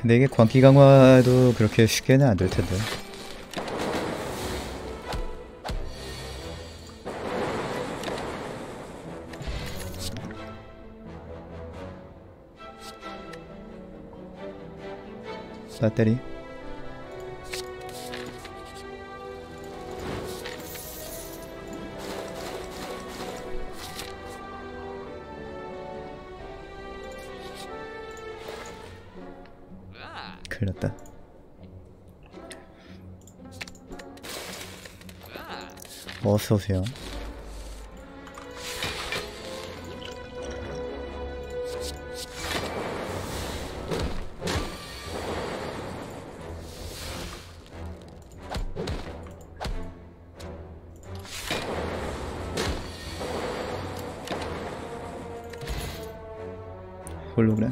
근데 이게 광기 강화도 그렇게 쉽게는 안 될 텐데. 배터리. 큰일 났다. 어서오세요. 홀로그램.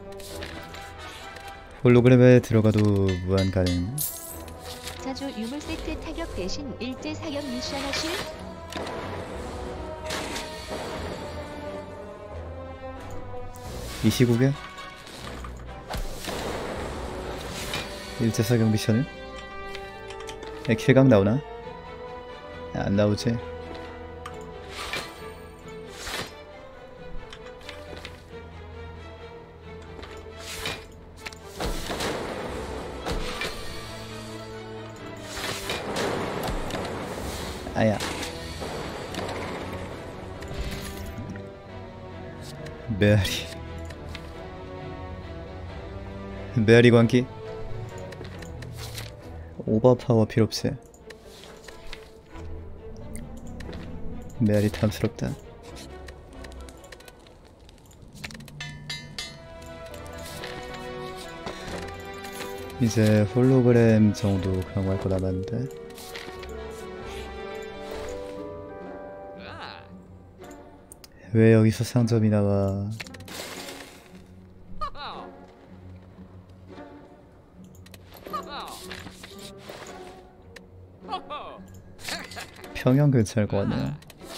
홀로그램에 들어가도 무한 가능. 자주 유물 세트 타격 대신 일제 사격 미션 하실? 이 시국에 일제 사격 미션을? 킬각 나오나? 안 나오지. 아야. 메아리. 메아리 광기. 오버파워 필요없지. 메아리 탐스럽다. 이제 홀로그램 정도 강화할 거 남았는데. 왜 여기서 상점이 나와? 평양 괜찮을 것 같네요.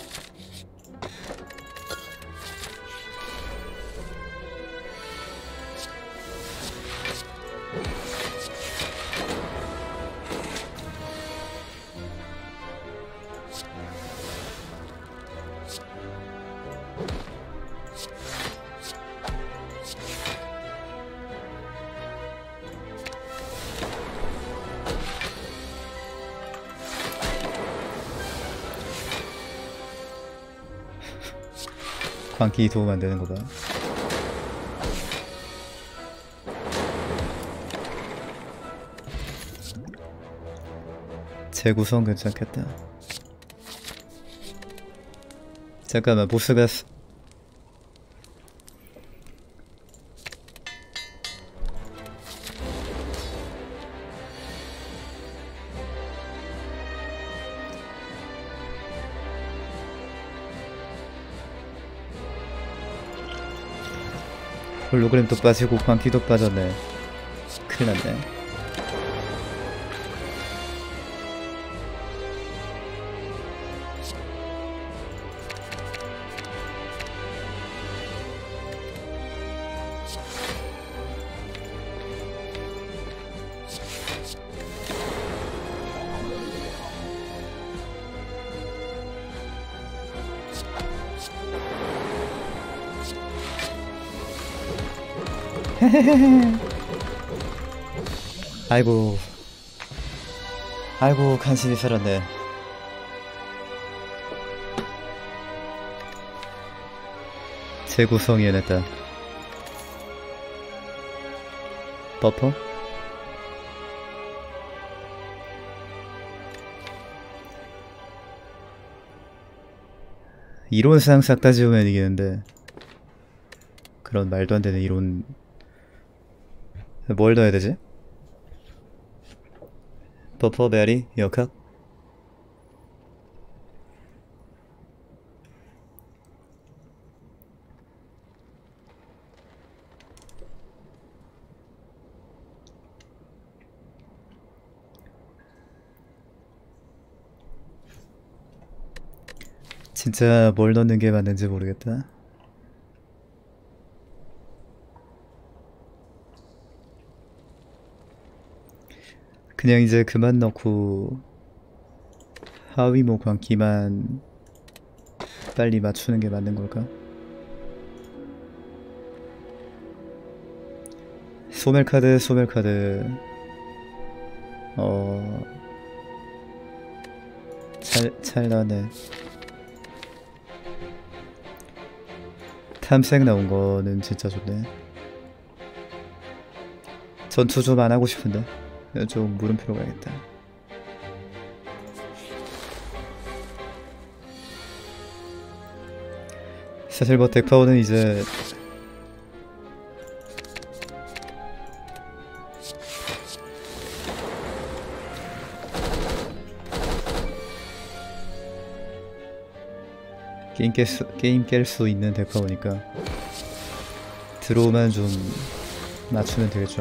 광기 도움 안 되는 거 봐. 재구성 괜찮겠다. 잠깐만, 보스가 홀로그램도 빠지고 광기도 빠졌네. 큰일 났네. 아이고, 아이고, 간신히 살았네. 재구성이 해냈다. 버퍼? 이론상 싹 다 지우면 이기는데, 그런 말도 안 되는 이론. 뭘 넣어야 되지? 버퍼, 베리, 역학? 진짜 뭘 넣는 게 맞는지 모르겠다. 그냥 이제 그만 넣고 하위모 광기만 빨리 맞추는 게 맞는 걸까? 소멸카드 찰나네. 탐색 나온 거는 진짜 좋네. 전투 좀 안 하고 싶은데 좀 물음표로 가야겠다. 사실 뭐 덱파워는 이제 게임 깰 수 있는 덱파워니까 드로우만 좀 맞추면 되겠죠.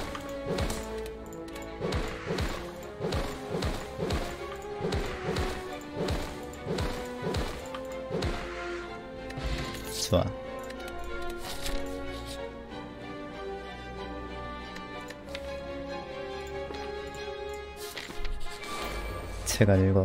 좋아. 책 안 읽어.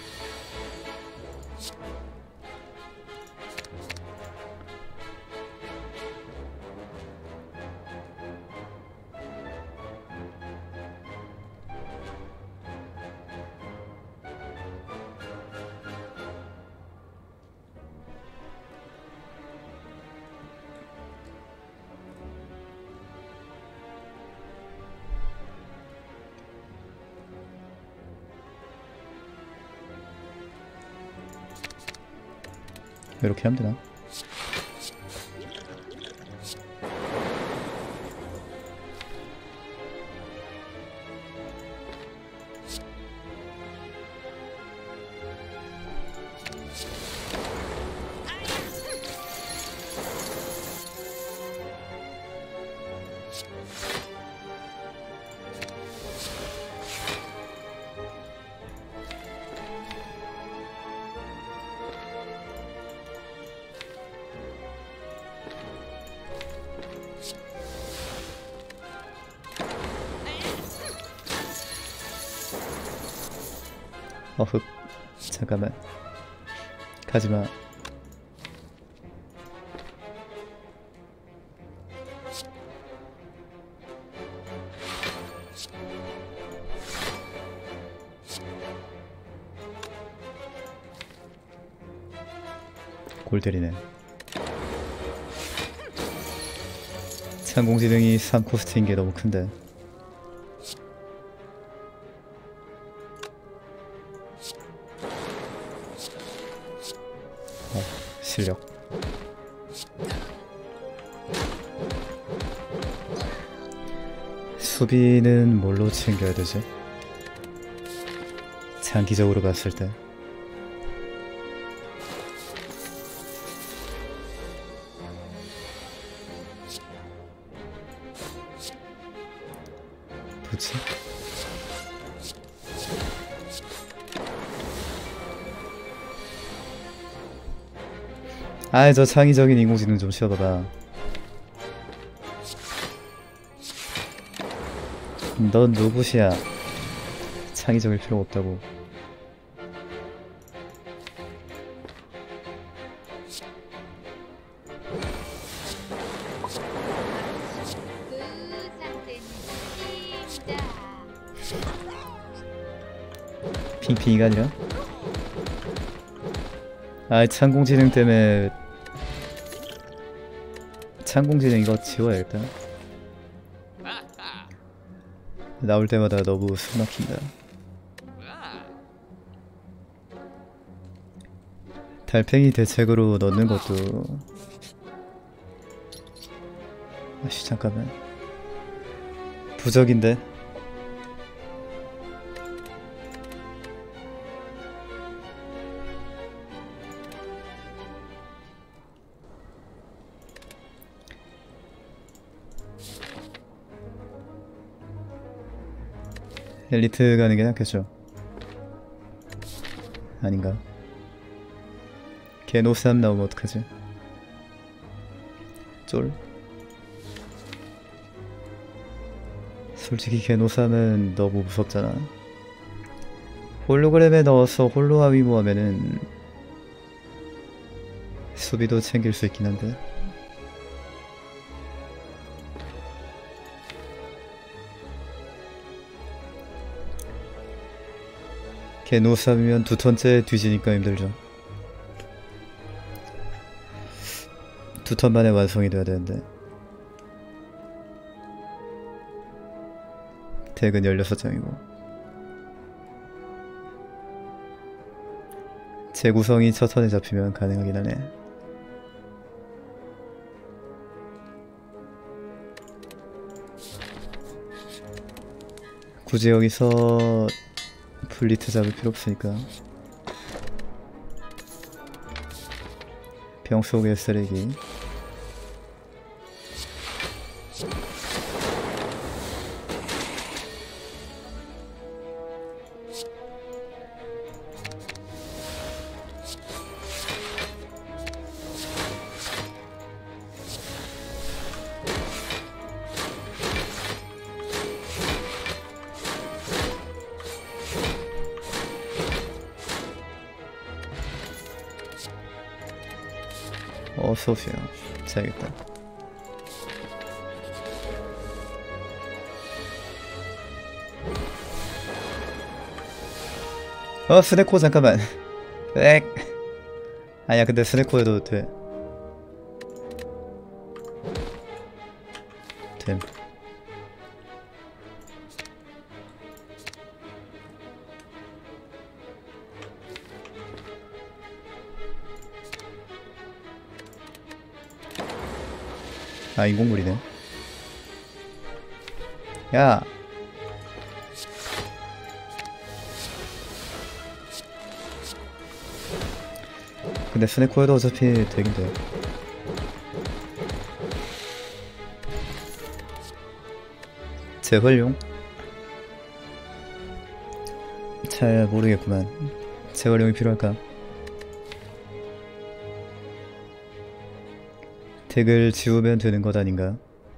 이렇게 하면 되나? 어흑. 잠깐만. 가지마. 골 때리네. 창공지능이 3코스트인 게 너무 큰데. 실력. 수비는 뭘로 챙겨야 되지? 장기적으로 봤을 때. 뭐지? 아, 저 창의적인 인공지능 좀 씌워봐봐. 넌 누구시야? 창의적일 필요가 없다고. 핑핑이가 아니라? 아, 창공지능 때문에 창공지능 이거 지워야겠다. 나올 때마다 너무 숨 막힌다. 달팽이 대책으로 넣는 것도. 아씨, 잠깐만. 부적인데. 엘리트 가는 게 낫겠죠? 아닌가? 개노삼 나오면 어떡하지? 쫄? 솔직히 개노삼은 너무 무섭잖아. 홀로그램에 넣어서 홀로와 위모하면은 수비도 챙길 수 있긴 한데. 개노삼이면 두 턴째 뒤지니까 힘들죠. 두 턴 만에 완성이 돼야 되는데. 덱은 16장이고 재구성이 첫 턴에 잡히면 가능하긴 하네. 굳이 여기서 블리트 잡을 필요 없으니까 병 속의 쓰레기. 어서오세요. 자야겠다. 스네코 잠깐만. 엑. 아니야 근데 스네코 해도 돼. 됨. 아 인공물이네. 야 근데 스네코에도 어차피 되긴 돼. 재활용? 잘 모르겠구만. 재활용이 필요할까? 덱을 지우면 되는 것 아닌가?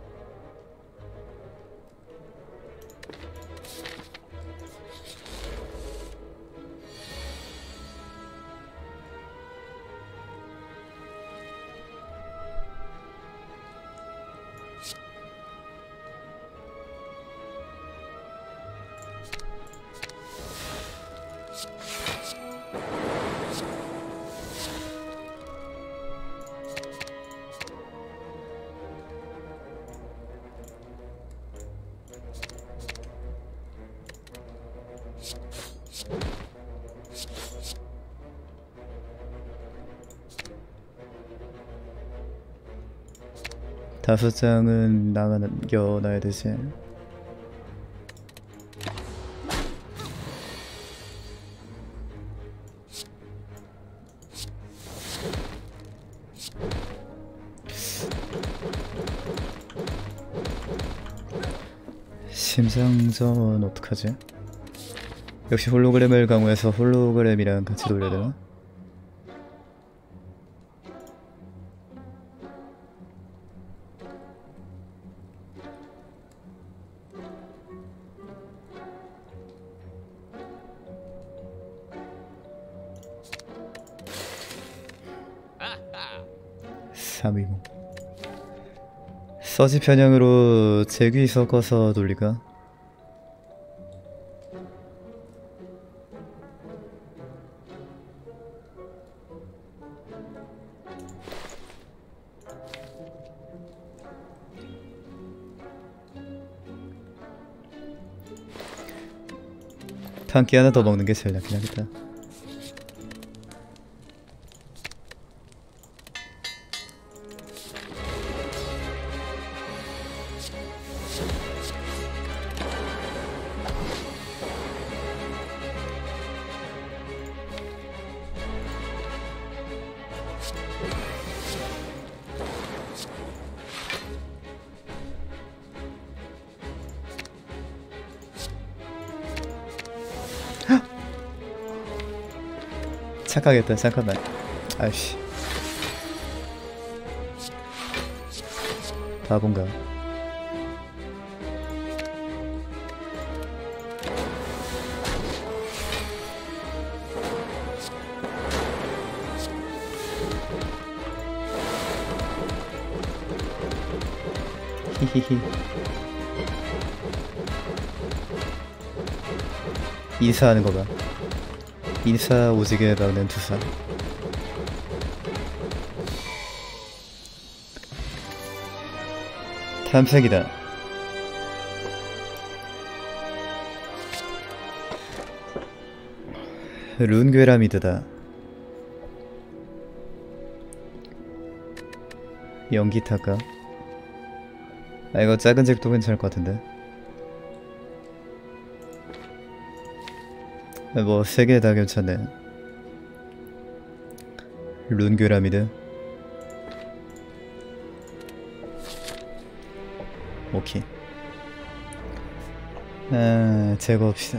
다섯 장은 남겨놔야 되지. 심상전 어떡하지? 역시 홀로그램을 강화해서 홀로그램이랑 같이 돌려야 되나? 삼위모 서지 편향으로 재귀 섞어서 돌리까? 한 끼 하나 더 먹는 게 제일 낫긴 하겠다. 착각했다. 잠깐만. 아이씨. 바본가. 히히히. 인사하는 거 봐. 인사 오지게 막는 두사. 탐색이다. 룬괴라미드다. 연기 탈까? 아 이거 작은 잭도 괜찮을 것 같은데. 뭐 세 개 다 괜찮네. 룬괴라미드. 오케이. 아 제거합시다.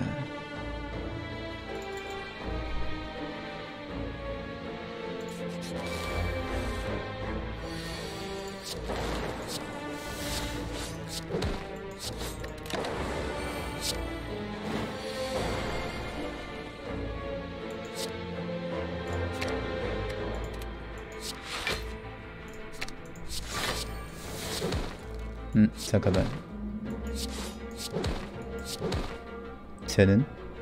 잠깐만. 쟤는?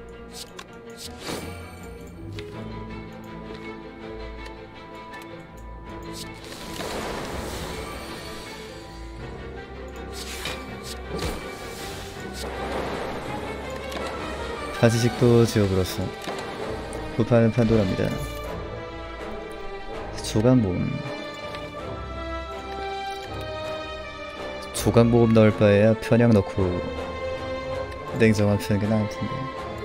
가지식도 지워버렸어. 후파는 판도라입니다. 조각모음. 조각모음 넣을 바에야 편향 넣고 냉정한 펴는 게 나을 텐데.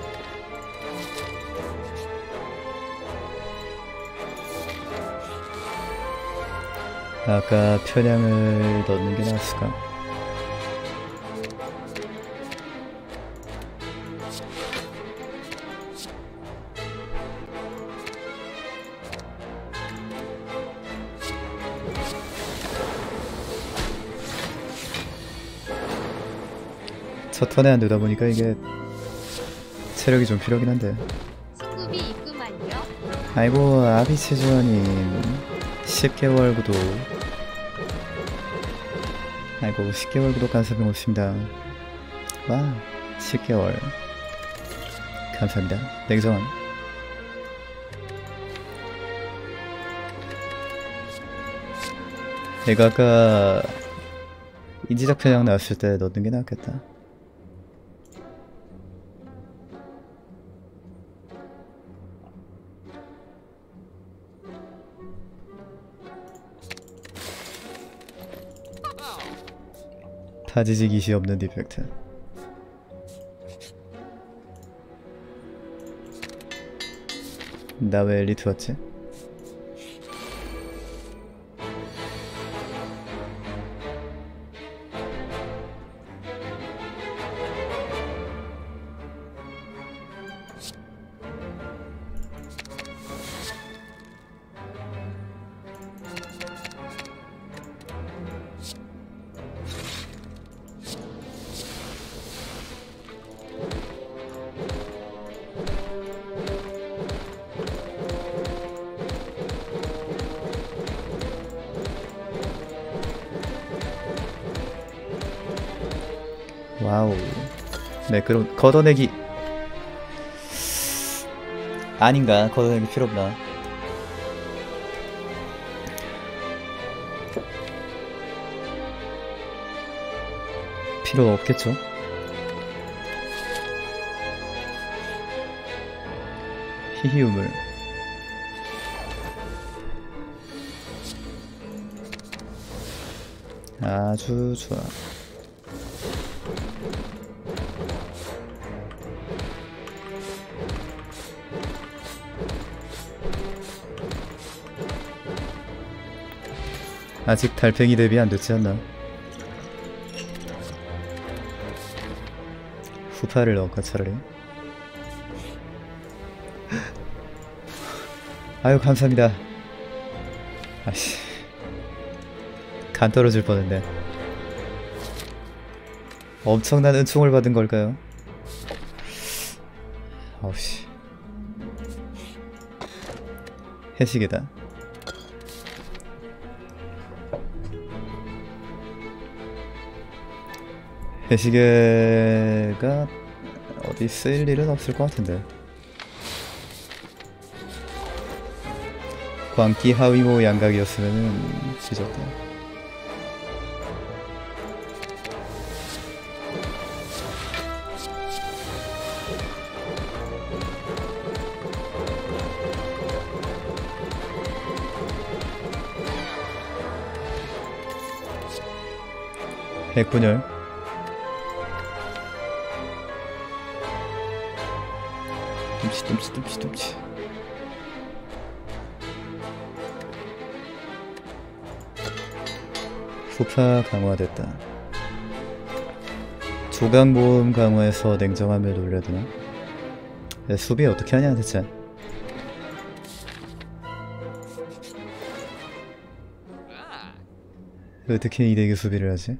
아까 편향을 넣는 게 나았을까? 첫 턴에 안 되다 보니까 이게 체력이 좀 필요하긴 한데. 스쿠비 입금 완료. 아이고 아비치즈원님 10개월 구독. 아이고 10개월 구독 감사합니다. 고맙습니다. 와 10개월 감사합니다. 냉정한. 내가 아까 인지적 편향 나왔을 때 넣는 게 낫겠다. 타지직 이시 없는 디펙트. 나 왜 엘리트 왔지? 와우. 매끄러운 걷어내기. 아닌가? 걷어내기 필요 없나? 필요 없겠죠? 히히우물. 아주 좋아. 아직 달팽이 대비 안 됐지 않나? 후파를 넣을까 차라리? 아유 감사합니다. 아씨 간 떨어질 뻔했네. 엄청난 은총을 받은 걸까요? 아우씨 해시계다. 배시계가 어디 쓰일 일은 없을 것 같은데. 광기 하위모 양각이었으면은 뒤졌다. 핵분열. 둠치. 후파 강화됐다. 조각모음 강화해서 냉정함을 놀려두나? 야, 수비 어떻게 하냐 대체. 어떻게 이 덱의 수비를 하지?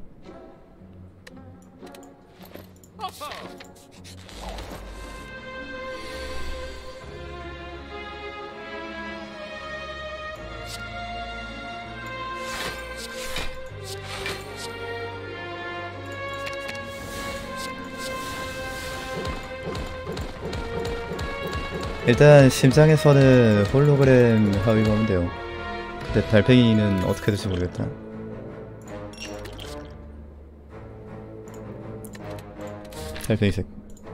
일단 심장에서는 홀로그램 하위가 오면 돼요. 근데 달팽이는 어떻게 될지 모르겠다. 달팽이색.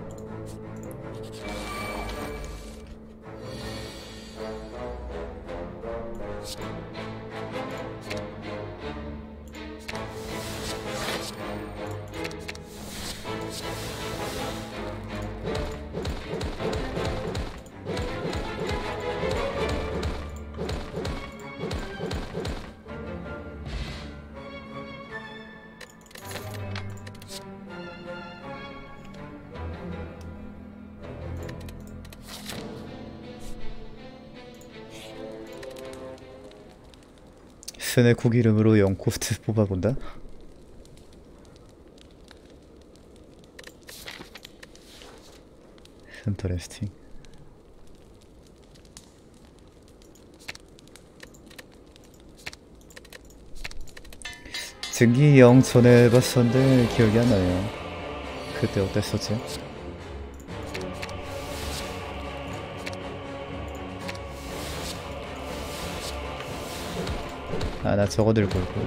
스네쿡 이름으로 0코스트 뽑아본다? 인터레스팅. 증기 0 전에 해봤었는데 기억이 안 나요. 그때 어땠었지? 아, 나 저거 들고 있고.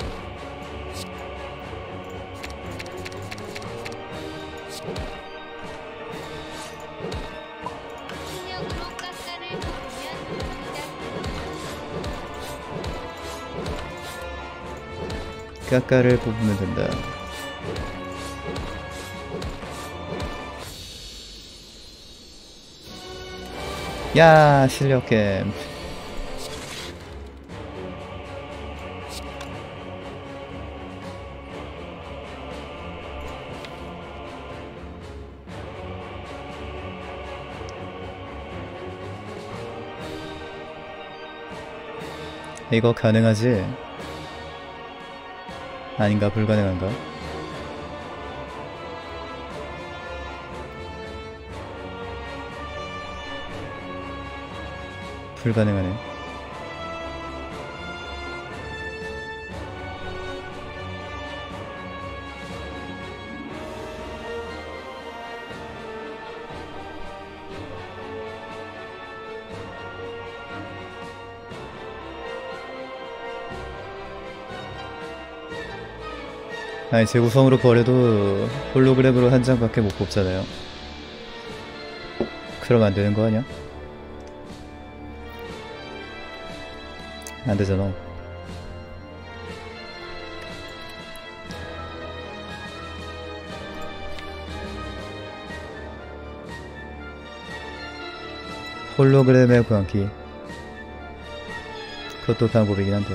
까까를 뽑으면 된다. 야, 실력 게임. 이거 가능하지? 아닌가? 불가능한가? 불가능하네. 아니, 재구성으로 버려도 홀로그램으로 한 장밖에 못 뽑잖아요. 그럼 안 되는 거 아니야? 안 되잖아. 홀로그램의 광기. 그것도 방법이긴 한데.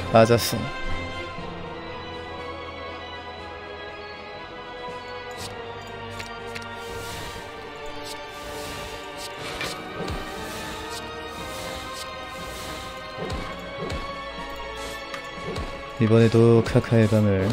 맞았어. 이번에도 카카의 방을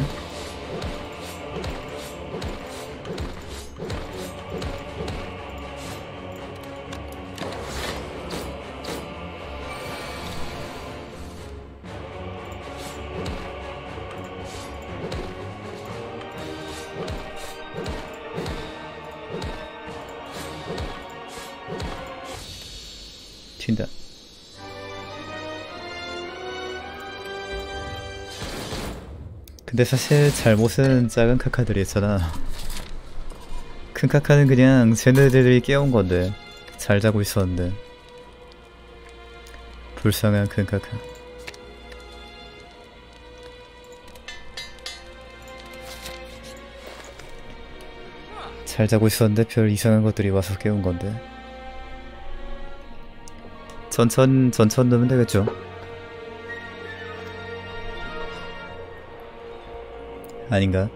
튄다. 근데 사실 잘못은 작은 카카들이 있잖아. 큰 카카는 그냥 쟤네들이 깨운 건데 잘 자고 있었는데. 불쌍한 큰 카카. 잘 자고 있었는데 별 이상한 것들이 와서 깨운 건데. 전천 넣으면 되겠죠. 아닌가?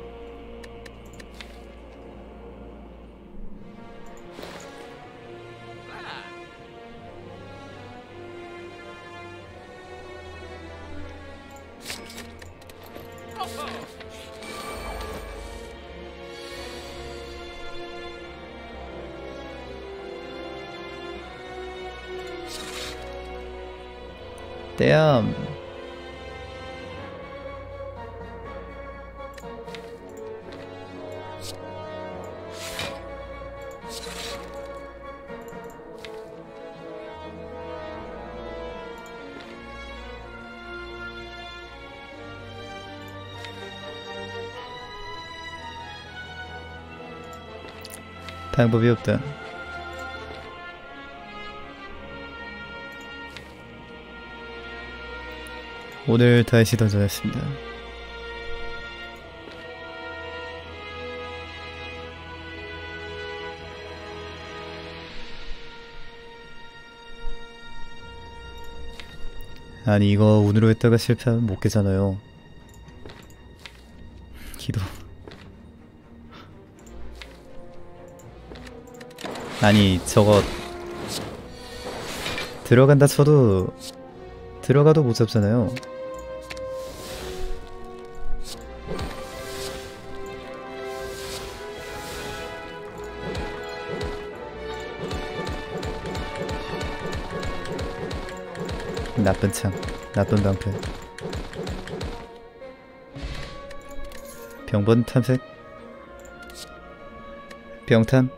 땜. 방법이 없다. 오늘 다시 도전했습니다. 아니 이거 운으로 했다가 실패하면 못 깨잖아요. 기도. 아니 저거 들어간다 쳐도 들어가도 못 잡잖아요. 나쁜 창, 나쁜 방패. 병번 탐색. 병탐.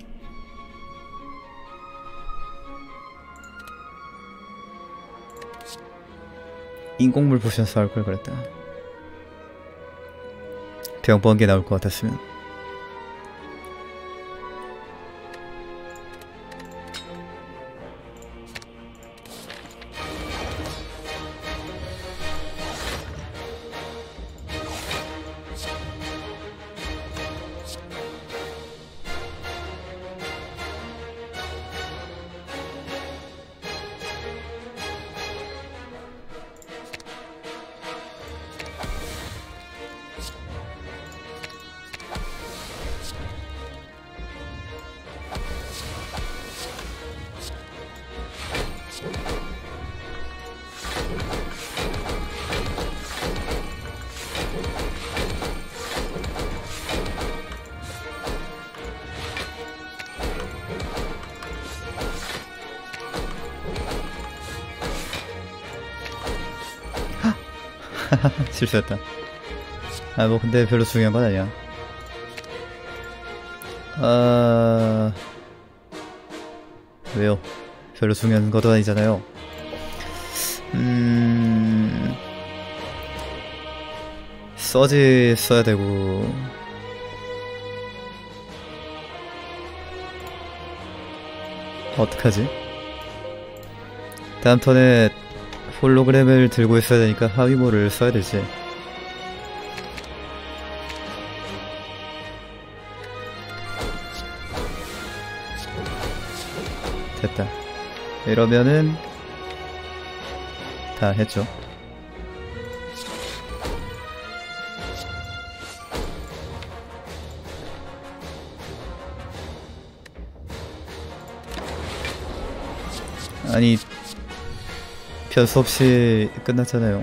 인공물 포션 싸울 걸 그랬다. 병번개 나올 것 같았으면. 실수했다. 아 뭐 근데 별로 중요한 건 아니야. 왜요? 별로 중요한 것도 아니잖아요. 서지 써야 되고 어떡하지? 다음 턴에 홀로그램을 들고 있어야 되니까 하위모를 써야 되지. 됐다. 이러면은 다 했죠. 아니 변수 없이 끝났잖아요.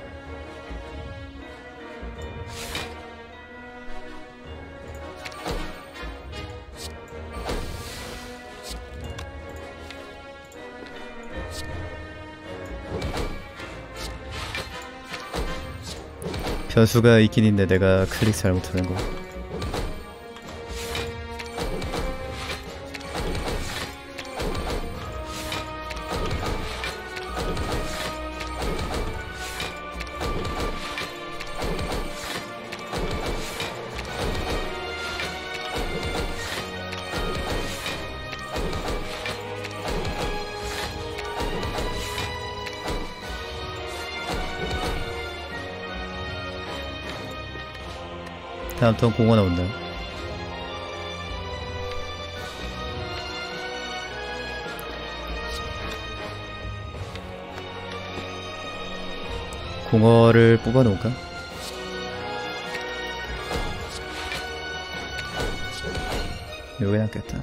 변수가 있긴 있는데 내가 클릭 잘못하는 거. 다음 턴 공허 나온다. 공허를 뽑아 놓을까? 요게 낫겠다.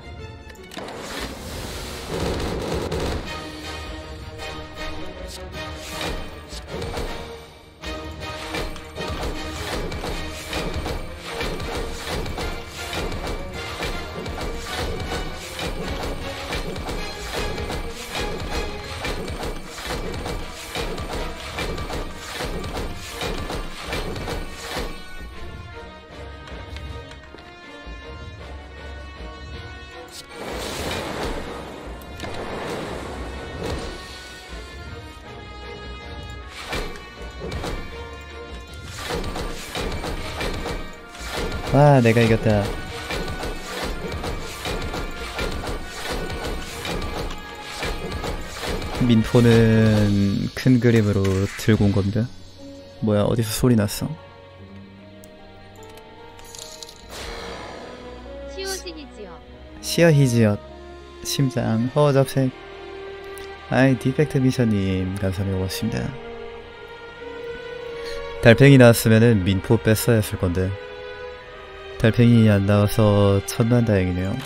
아, 내가 이겼다. 민포는 큰 그림으로 들고 온 겁니다. 뭐야, 어디서 소리 났어? 시오신이지요. 시어히지엇 심장 허접색. 아이, 디펙트 미션님 감사합니다. 고맙습니다. 달팽이 나왔으면은 민포 뺐어야 했을 건데 달팽이 안 나와서 천만다행이네요.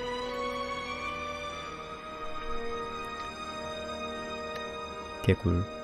개꿀.